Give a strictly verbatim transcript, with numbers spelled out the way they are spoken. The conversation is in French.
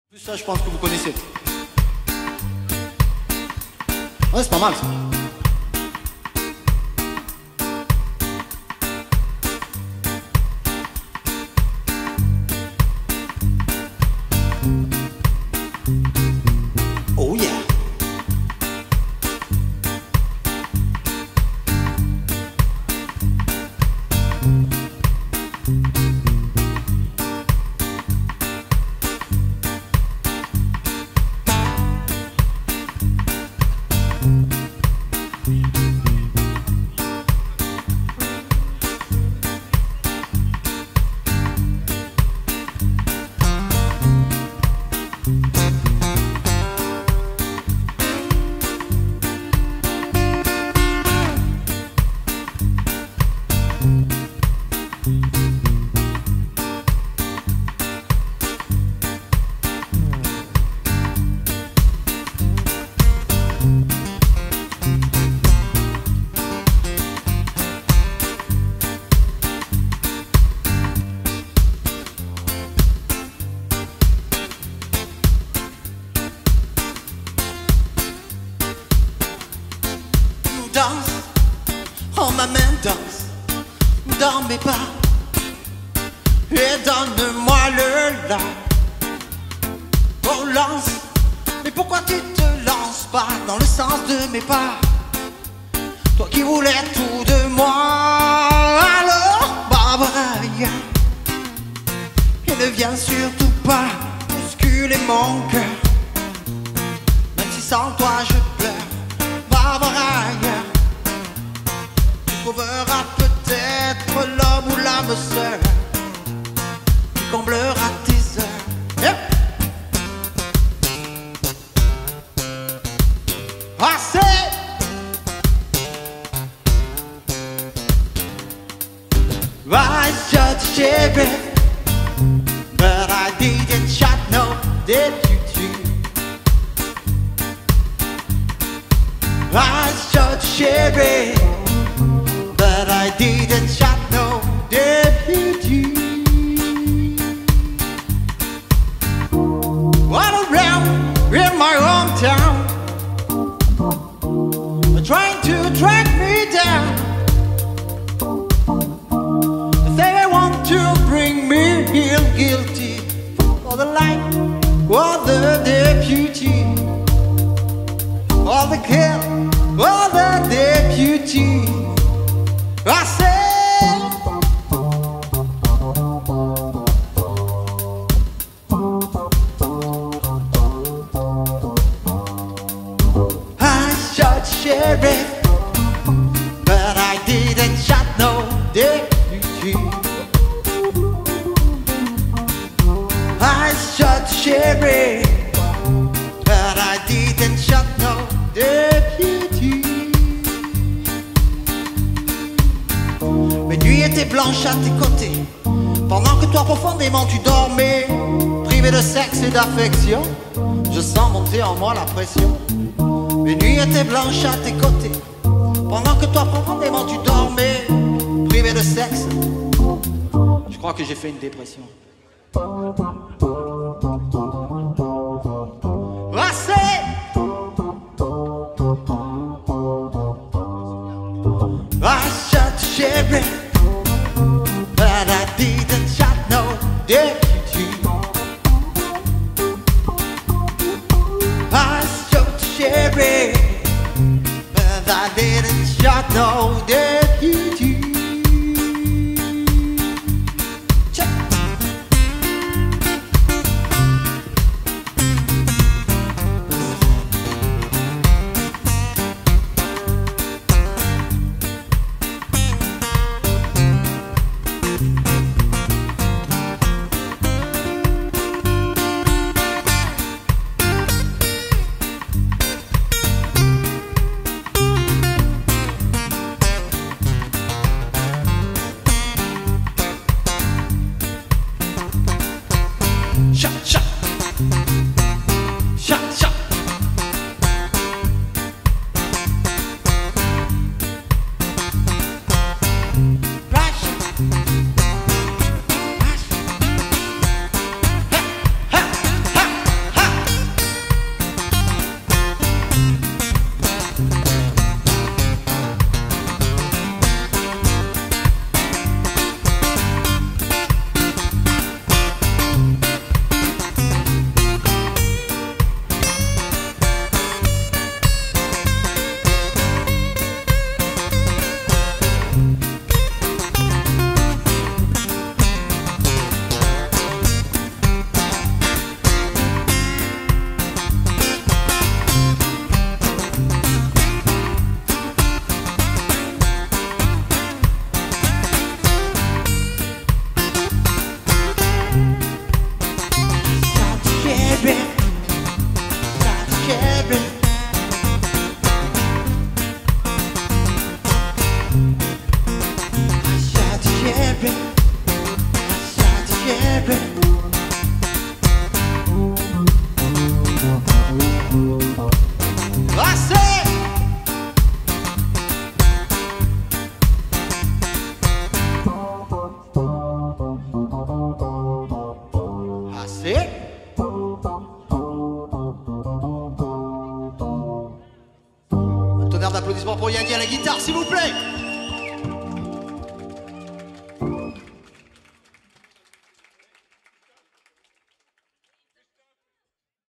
Ça, je pense que vous connaissez. Ouais, c'est pas mal ça. Oh yeah. Danse, oh ma main danse dans mes pas et donne-moi le là. Oh lance, mais pourquoi tu te lances pas dans le sens de mes pas? Toi qui voulais tout de moi, alors Barbara, et ne viens surtout pas bousculer mon cœur, même si sans toi je pleure. Barbara, tu trouveras peut-être l'homme ou l'âme seule qui comblera tes heures. Yep. I say, I shot Sherry, but I didn't shot no deputy. I shot Sherry, but I didn't shot no deputy. All around in my hometown, trying to track me down. They want to bring me here guilty for the life of the deputy, for the kill of the deputy. I said, I shot Sheriff, but I didn't shot no deputy. I shot Sheriff, but I didn't shot no deputy. Mes nuits étaient blanches à tes côtés, pendant que toi profondément tu dormais, privé de sexe et d'affection. Je sens monter en moi la pression. Mes nuits étaient blanches à tes côtés, pendant que toi profondément tu dormais, privé de sexe. Je crois que j'ai fait une dépression. I say, I shot Sheriff, but I didn't shot no deputy. I shot Sheriff, but I didn't shot no deputy. Check. Shot, shot, shot, shot. Rush, rush. Ha, ha, ha. tonnerre d'applaudissements pour Yanni à la guitare, s'il vous plaît.